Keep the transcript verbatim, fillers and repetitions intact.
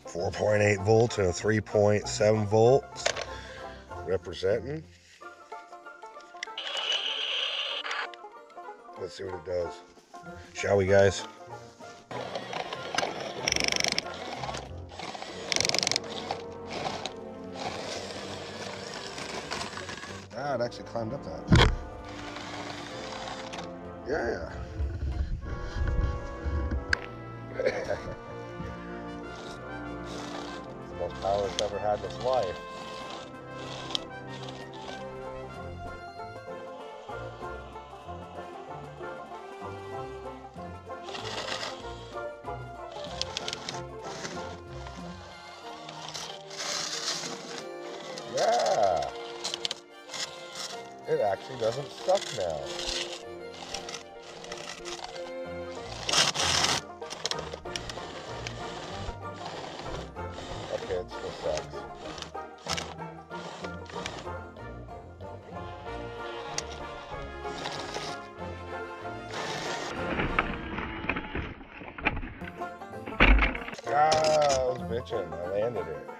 four point eight volts and a three point seven volts representing. Let's see what it does. Shall we, guys? Ah, it actually climbed up that. Yeah. Most power it's ever had in its life. Yeah. It actually doesn't suck now. Okay, it still sucks. Ah, I was bitching. I landed it.